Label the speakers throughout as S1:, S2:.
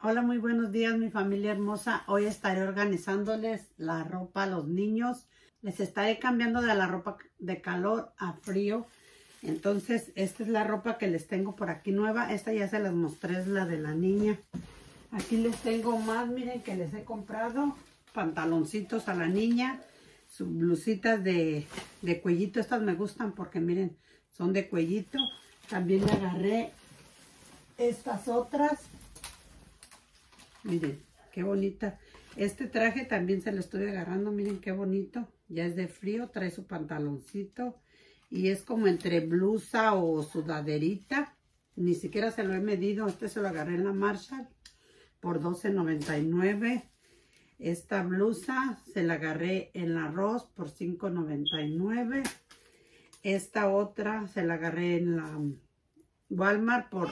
S1: Hola, muy buenos días, mi familia hermosa. Hoy estaré organizándoles la ropa a los niños. Les estaré cambiando de la ropa de calor a frío. Entonces, esta es la ropa que les tengo por aquí nueva. Esta ya se las mostré, es la de la niña. Aquí les tengo más, miren que les he comprado pantaloncitos a la niña. Sus blusitas de cuellito. Estas me gustan porque miren, son de cuellito. También le agarré estas otras. Miren, qué bonita. Este traje también se lo estoy agarrando. Miren qué bonito. Ya es de frío. Trae su pantaloncito. Y es como entre blusa o sudaderita. Ni siquiera se lo he medido. Este se lo agarré en la Marshall por $12.99. Esta blusa se la agarré en la Ross por $5.99. Esta otra se la agarré en la Walmart por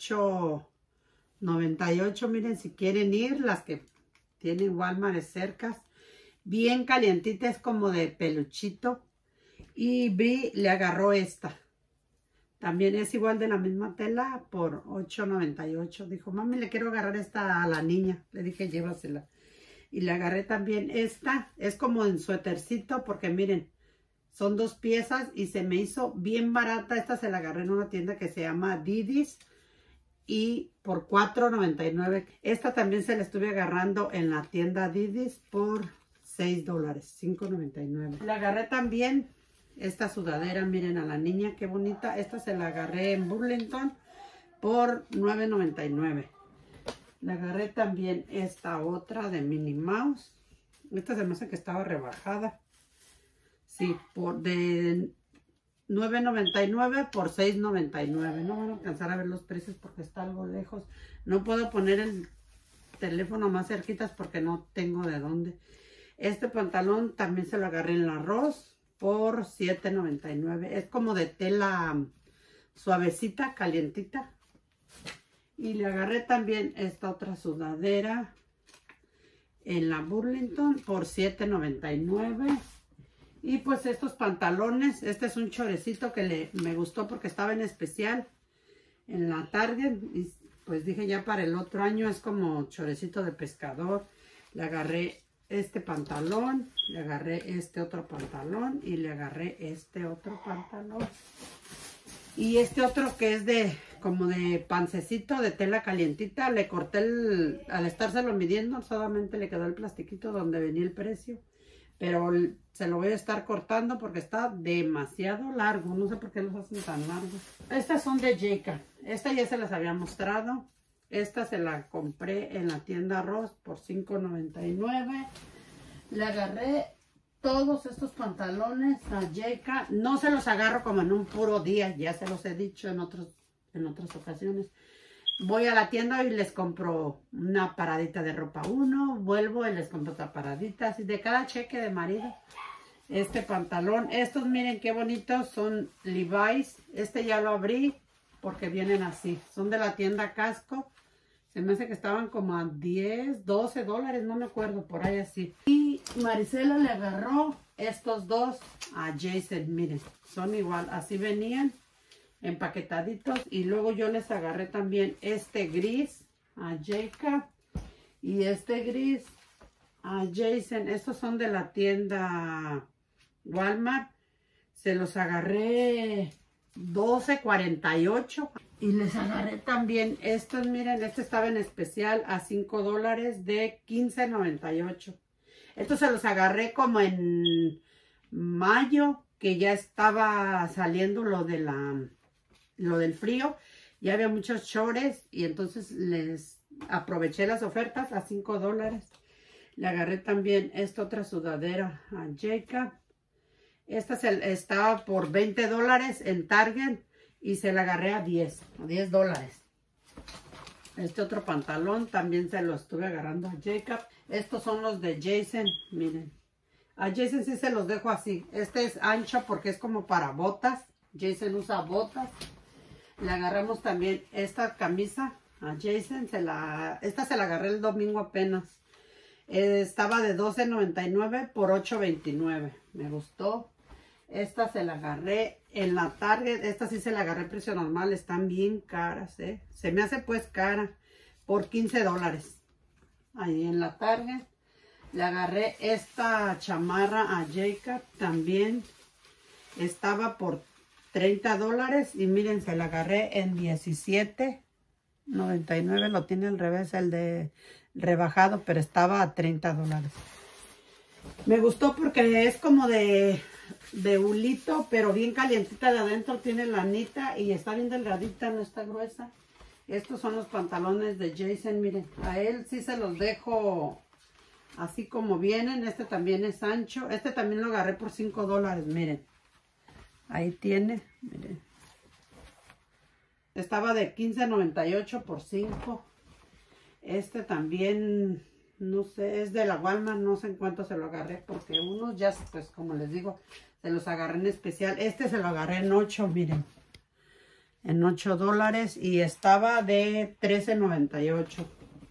S1: $8.98. Miren, si quieren ir, las que tienen Walmart cercas, bien calientita, es como de peluchito. Y Vi le agarró esta, también es igual de la misma tela, por $8.98. Dijo, mami, le quiero agarrar esta a la niña. Le dije, llévasela. Y le agarré también esta, es como en suétercito, porque miren, son dos piezas y se me hizo bien barata. Esta se la agarré en una tienda que se llama Didis y por $4.99. Esta también se la estuve agarrando en la tienda Didis por $6, $5.99. Le agarré también esta sudadera, miren a la niña, qué bonita. Esta se la agarré en Burlington por $9.99. Le agarré también esta otra de Minnie Mouse. Esta se me hace que estaba rebajada. Sí, de $9.99 por $6.99. No van a alcanzar a ver los precios porque está algo lejos. No puedo poner el teléfono más cerquitas porque no tengo de dónde. Este pantalón también se lo agarré en la Ross por $7.99. Es como de tela suavecita, calientita. Y le agarré también esta otra sudadera en la Burlington por $7.99. Y pues estos pantalones, este es un chorecito que me gustó porque estaba en especial en la Target. Y pues dije ya para el otro año es como chorecito de pescador. Le agarré este pantalón, le agarré este otro pantalón y le agarré este otro pantalón. Y este otro que es como de pancecito de tela calientita, le corté al estárselo midiendo, solamente le quedó el plastiquito donde venía el precio. Pero se lo voy a estar cortando porque está demasiado largo. No sé por qué los hacen tan largos. Estas son de Jayca. Esta ya se las había mostrado. Esta se la compré en la tienda Ross por $5.99. Le agarré todos estos pantalones a Jayca. No se los agarro como en un puro día. Ya se los he dicho en otras ocasiones. Voy a la tienda y les compro una paradita de ropa uno, vuelvo y les compro otra paradita, así de cada cheque de marido. Este pantalón, estos miren qué bonitos, son Levi's. Este ya lo abrí porque vienen así, son de la tienda Casco. Se me hace que estaban como a $10, $12, no me acuerdo, por ahí así. Y Marisela le agarró estos dos a Jason, miren, son igual, así venían empaquetaditos. Y luego yo les agarré también este gris a Jacob y este gris a Jason. Estos son de la tienda Walmart. Se los agarré $12.48. Y les agarré también estos, miren, este estaba en especial a $5 de $15.98. Estos se los agarré como en mayo, que ya estaba saliendo lo del frío, ya había muchos shorts y entonces les aproveché las ofertas a $5. Le agarré también esta otra sudadera a Jacob. Esta estaba por $20 en Target y se la agarré a $10. Este otro pantalón también se lo estuve agarrando a Jacob. Estos son los de Jason, miren. A Jason sí se los dejo así. Este es ancho porque es como para botas. Jason usa botas. Le agarramos también esta camisa a Jason. Esta se la agarré el domingo apenas. Estaba de $12.99 por $8.29. Me gustó. Esta se la agarré en la Target. Esta sí se la agarré precio normal. Están bien caras, Se me hace pues cara. por $15. Ahí en la Target. Le agarré esta chamarra a Jacob también. Estaba por $30 y miren, se la agarré en $17.99. Lo tiene al revés, el de rebajado, pero estaba a $30. Me gustó porque es como de hulito, pero bien calientita de adentro. Tiene lanita y está bien delgadita, no está gruesa. Estos son los pantalones de Jason, miren. A él sí se los dejo así como vienen. Este también es ancho. Este también lo agarré por $5, miren. Ahí tiene, miren. Estaba de $15.98 por 5. Este también, no sé, es de la Walmart. No sé en cuánto se lo agarré porque unos ya, pues como les digo, se los agarré en especial. Este se lo agarré en 8, miren. En $8 y estaba de $13.98.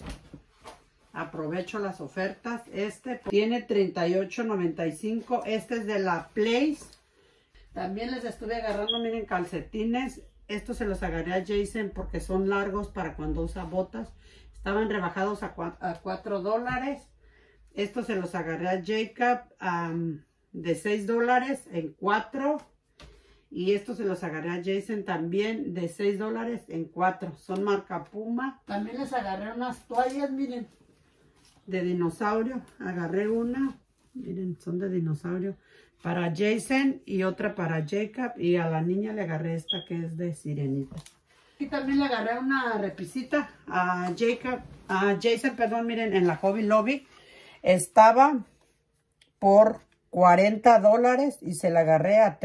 S1: Aprovecho las ofertas. Este tiene $38.95. Este es de la Place. También les estuve agarrando, miren, calcetines. Estos se los agarré a Jason porque son largos para cuando usa botas. Estaban rebajados a $4. Estos se los agarré a Jacob de $6 en 4. Y estos se los agarré a Jason también de $6 en 4. Son marca Puma. También les agarré unas toallas, miren, de dinosaurio. Agarré una, miren, son de dinosaurio. Para Jason y otra para Jacob. Y a la niña le agarré esta que es de sirenita. Y también le agarré una repisita a Jason, perdón, miren, en la Hobby Lobby. Estaba por $40 y se la agarré a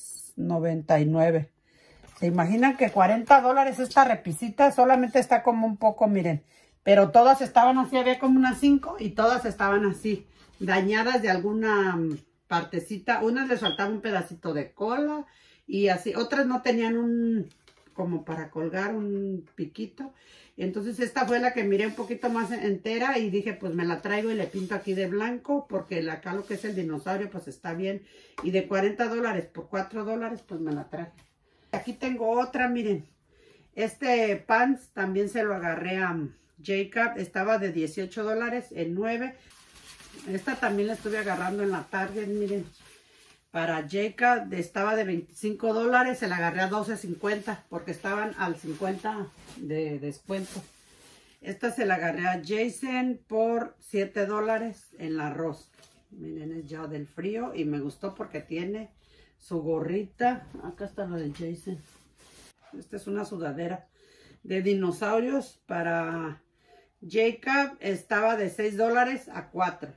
S1: $3.99. ¿Se imaginan que $40 esta repisita? Solamente está como un poco, miren. Pero todas estaban así, había como unas 5 y todas estaban así, dañadas de alguna partecita. Unas les faltaba un pedacito de cola y así. Otras no tenían como para colgar un piquito. Entonces esta fue la que miré un poquito más entera y dije, pues me la traigo y le pinto aquí de blanco porque acá lo que es el dinosaurio pues está bien. Y de $40 por $4 pues me la traje. Aquí tengo otra, miren. Este pants también se lo agarré a Jacob. Estaba de $18 en 9. Esta también la estuve agarrando en la Target, miren. Para Jacob estaba de $25, se la agarré a $12.50 porque estaban al 50 de descuento. Esta se la agarré a Jason por $7 en la Ross. Miren, es ya del frío y me gustó porque tiene su gorrita. Acá está lo de Jason. Esta es una sudadera de dinosaurios para Jacob. Estaba de $6 a 4.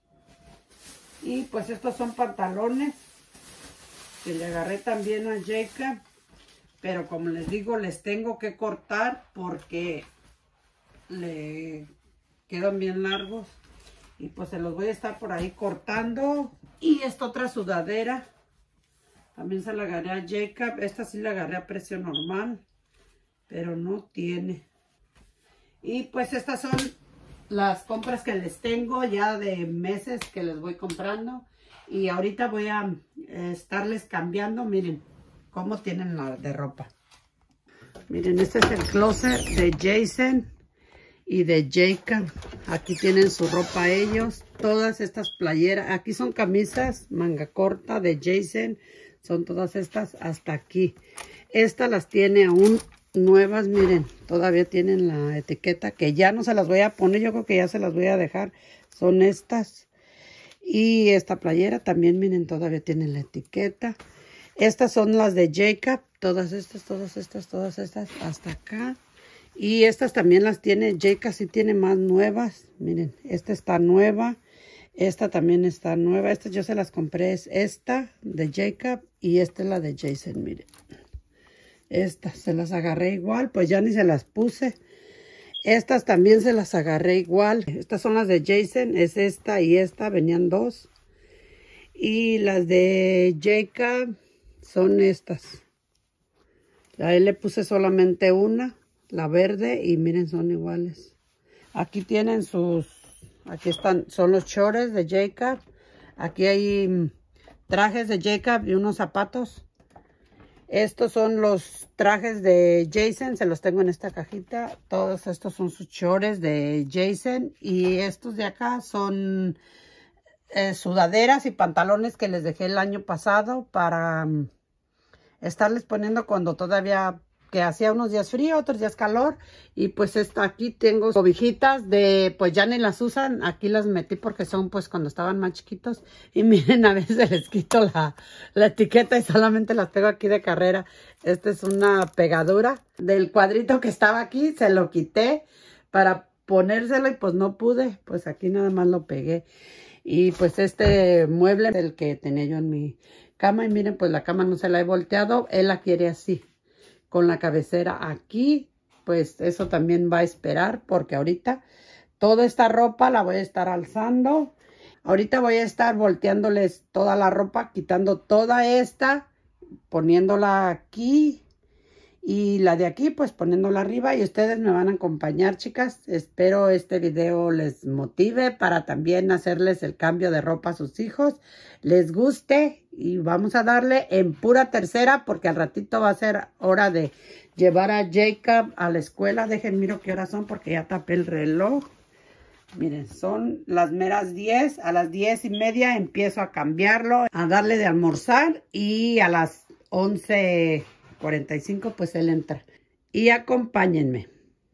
S1: Y pues estos son pantalones que le agarré también a Jacob, pero como les digo, les tengo que cortar porque le quedan bien largos y pues se los voy a estar por ahí cortando. Y esta otra sudadera también se la agarré a Jacob. Esta sí la agarré a precio normal, pero no tiene. Y pues estas son las compras que les tengo ya de meses que les voy comprando. Y ahorita voy a estarles cambiando. Miren cómo tienen la de ropa. Miren, este es el closet de Jason y de Jacob. Aquí tienen su ropa ellos. Todas estas playeras. Aquí son camisas manga corta de Jason. Son todas estas hasta aquí. Estas las tiene aún nuevas. Miren, todavía tienen la etiqueta que ya no se las voy a poner. Yo creo que ya se las voy a dejar. Son estas. Y esta playera también, miren, todavía tiene la etiqueta. Estas son las de Jacob. Todas estas, hasta acá. Y estas también las tiene Jacob, sí tiene más nuevas. Miren, esta está nueva. Esta también está nueva. Estas yo se las compré. Es esta de Jacob y esta es la de Jason, miren. Estas se las agarré igual, pues ya ni se las puse. Estas también se las agarré igual. Estas son las de Jason. Es esta y esta. Venían 2. Y las de Jacob son estas. A él le puse solamente una. La verde. Y miren, son iguales. Aquí tienen sus... Aquí están. Son los shorts de Jacob. Aquí hay trajes de Jacob y unos zapatos. Estos son los trajes de Jason, se los tengo en esta cajita. Todos estos son sus chores de Jason. Y estos de acá son sudaderas y pantalones que les dejé el año pasado para estarles poniendo cuando todavía que hacía unos días frío, otros días calor. Y pues aquí tengo cobijitas de, pues ya ni las usan, aquí las metí porque son pues cuando estaban más chiquitos. Y miren, a veces les quito la etiqueta y solamente las pego aquí de carrera. Esta es una pegadura del cuadrito que estaba aquí, se lo quité para ponérselo y pues no pude, pues aquí nada más lo pegué. Y pues este mueble es el que tenía yo en mi cama. Y miren, pues la cama no se la he volteado. Él la quiere así, con la cabecera aquí. Pues eso también va a esperar porque ahorita toda esta ropa la voy a estar alzando. Ahorita voy a estar volteándoles toda la ropa, quitando toda esta, poniéndola aquí. Y la de aquí, pues poniéndola arriba y ustedes me van a acompañar, chicas. Espero este video les motive para también hacerles el cambio de ropa a sus hijos. Les guste y vamos a darle en pura tercera porque al ratito va a ser hora de llevar a Jacob a la escuela. Dejen, miro qué horas son porque ya tapé el reloj. Miren, son las meras 10. A las 10:30 empiezo a cambiarlo, a darle de almorzar y a las 11:45 pues él entra. Y acompáñenme.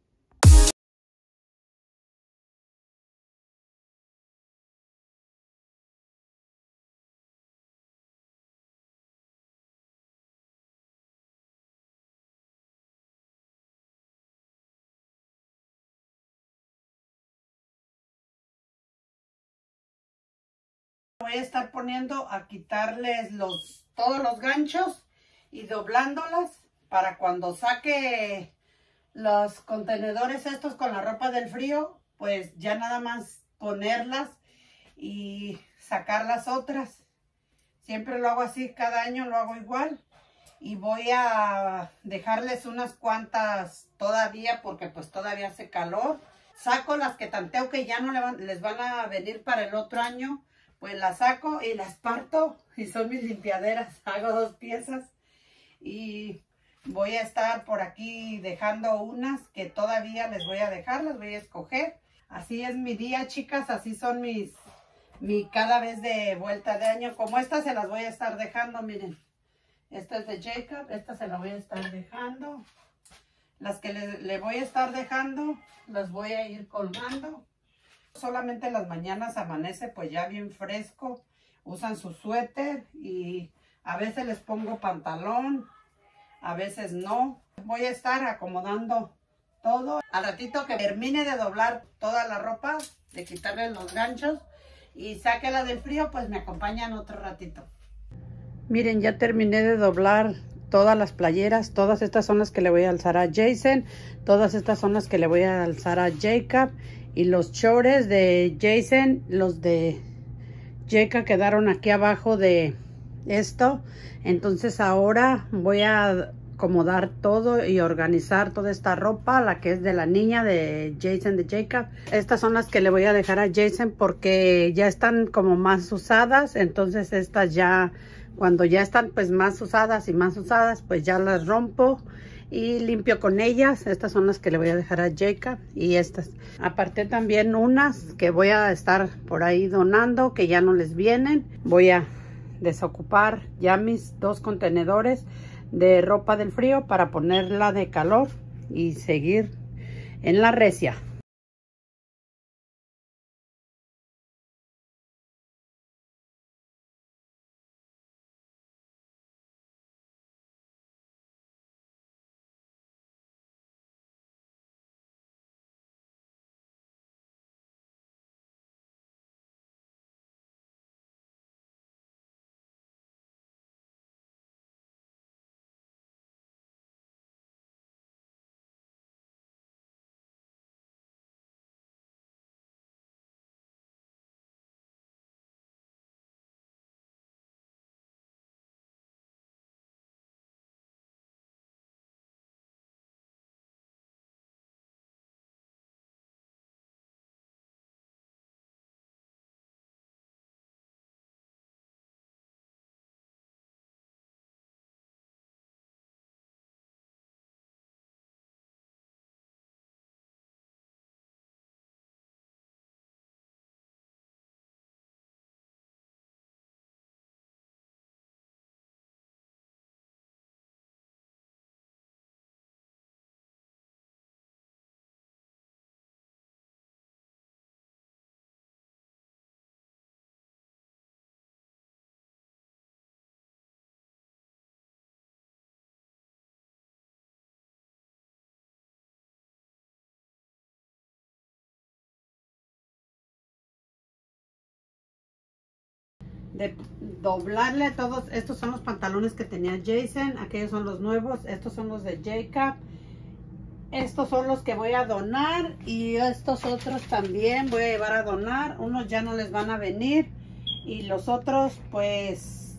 S1: Voy a estar poniendo a quitarles todos los ganchos y doblándolas para cuando saque los contenedores estos con la ropa del frío, pues ya nada más ponerlas y sacar las otras. Siempre lo hago así, cada año lo hago igual. Y voy a dejarles unas cuantas todavía porque pues todavía hace calor. Saco las que tanteo que ya no les van a venir para el otro año. Pues las saco y las parto y son mis limpiaderas. Hago 2 piezas y voy a estar por aquí dejando unas que todavía les voy a dejar, las voy a escoger. Así es mi día, chicas, así son mi cada vez de vuelta de año. Como esta se las voy a estar dejando, miren. Esta es de Jacob, esta se la voy a estar dejando. Las que le voy a estar dejando, las voy a ir colgando. Solamente las mañanas amanece pues ya bien fresco. Usan su suéter y a veces les pongo pantalón, a veces no. Voy a estar acomodando todo. Al ratito que termine de doblar toda la ropa, de quitarle los ganchos y sáquela del frío, pues me acompañan otro ratito. Miren, ya terminé de doblar todas las playeras. Todas estas son las que le voy a alzar a Jason. Todas estas son las que le voy a alzar a Jacob. Y los chores de Jason, los de Jacob quedaron aquí abajo de esto. Entonces ahora voy a acomodar todo y organizar toda esta ropa, la que es de la niña de Jason, de Jacob. Estas son las que le voy a dejar a Jason porque ya están como más usadas. Entonces estas ya, cuando ya están pues más usadas y más usadas, pues ya las rompo y limpio con ellas. Estas son las que le voy a dejar a Jacob y estas. Aparté también unas que voy a estar por ahí donando, que ya no les vienen. Voy a desocupar ya mis 2 contenedores de ropa del frío para ponerla de calor y seguir en la recia. de doblarle todos. Estos son los pantalones que tenía Jason, aquellos son los nuevos, estos son los de Jacob, estos son los que voy a donar y estos otros también voy a llevar a donar. Unos ya no les van a venir y los otros pues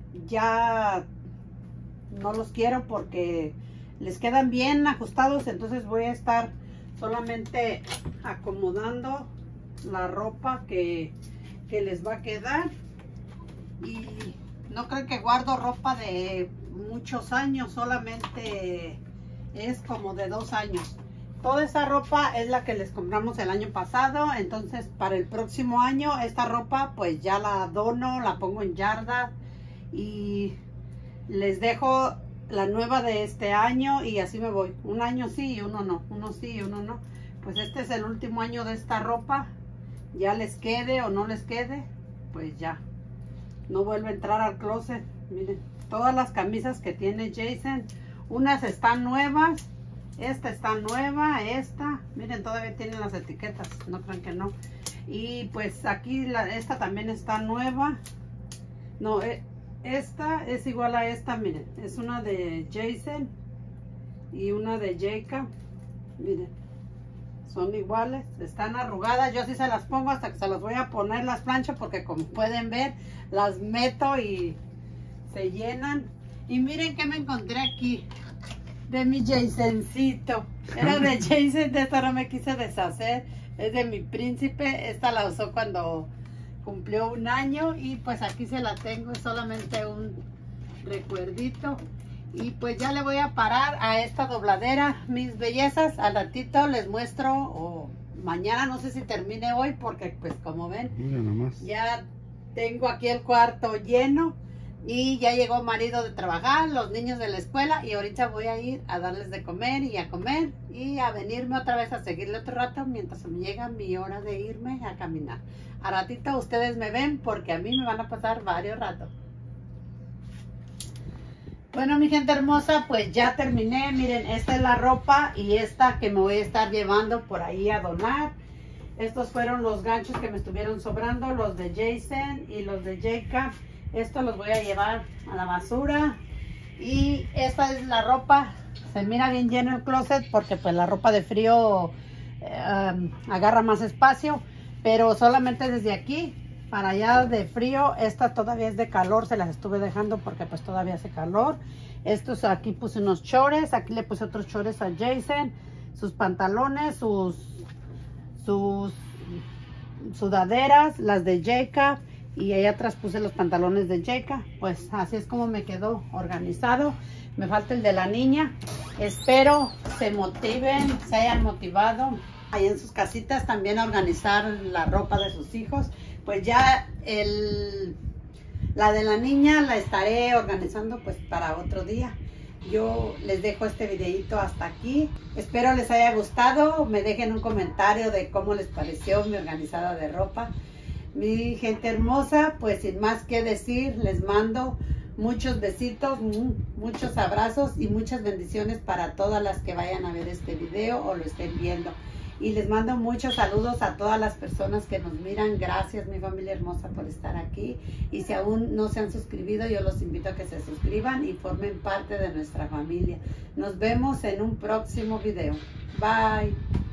S1: ya no los quiero porque les quedan bien ajustados, entonces voy a estar solamente acomodando la ropa que les va a quedar. Y no creo que guardo ropa de muchos años, solamente es como de 2 años. Toda esa ropa es la que les compramos el año pasado, entonces para el próximo año esta ropa pues ya la dono, la pongo en yarda y les dejo la nueva de este año y así me voy. Un año sí y uno no, uno sí y uno no. Pues este es el último año de esta ropa, ya les quede o no les quede, pues ya. No vuelve a entrar al closet. Miren, todas las camisas que tiene Jason, unas están nuevas, esta está nueva, esta, miren, todavía tienen las etiquetas, no crean que no. Y pues aquí esta también está nueva. No, esta es igual a esta, miren, es una de Jason y una de Jacob, miren, son iguales, están arrugadas. Yo sí se las pongo hasta que se las voy a poner, las plancho, porque como pueden ver las meto y se llenan. Y miren que me encontré aquí de mi Jasoncito, era de Jason, de esta no me quise deshacer, es de mi príncipe. Esta la usó cuando cumplió 1 año y pues aquí se la tengo, es solamente un recuerdito. Y pues ya le voy a parar a esta dobladera, mis bellezas. Al ratito les muestro, o mañana, no sé si termine hoy, porque pues como ven, ya tengo aquí el cuarto lleno y ya llegó marido de trabajar, los niños de la escuela, y ahorita voy a ir a darles de comer y a comer y a venirme otra vez a seguirle otro rato mientras me llega mi hora de irme a caminar. A ratito ustedes me ven porque a mí me van a pasar varios ratos. Bueno, mi gente hermosa, pues ya terminé. Miren, esta es la ropa y esta que me voy a estar llevando por ahí a donar. Estos fueron los ganchos que me estuvieron sobrando, los de Jason y los de Jacob. Estos los voy a llevar a la basura. Y esta es la ropa. Se mira bien lleno el closet porque pues la ropa de frío agarra más espacio. Pero solamente desde aquí para allá de frío. Esta todavía es de calor, se las estuve dejando porque pues todavía hace calor. Estos aquí puse unos chores, aquí le puse otros chores a Jason, sus pantalones, sus sudaderas, las de Jacob, y allá atrás puse los pantalones de Jacob. Pues así es como me quedó organizado. Me falta el de la niña. Espero se motiven, se hayan motivado ahí en sus casitas también a organizar la ropa de sus hijos. Pues ya la de la niña la estaré organizando pues para otro día. Yo les dejo este videito hasta aquí. Espero les haya gustado. Me dejen un comentario de cómo les pareció mi organizada de ropa. Mi gente hermosa, pues sin más que decir, les mando muchos besitos, muchos abrazos y muchas bendiciones para todas las que vayan a ver este video o lo estén viendo. Y les mando muchos saludos a todas las personas que nos miran. Gracias, mi familia hermosa, por estar aquí. Y si aún no se han suscribido, yo los invito a que se suscriban y formen parte de nuestra familia. Nos vemos en un próximo video. Bye.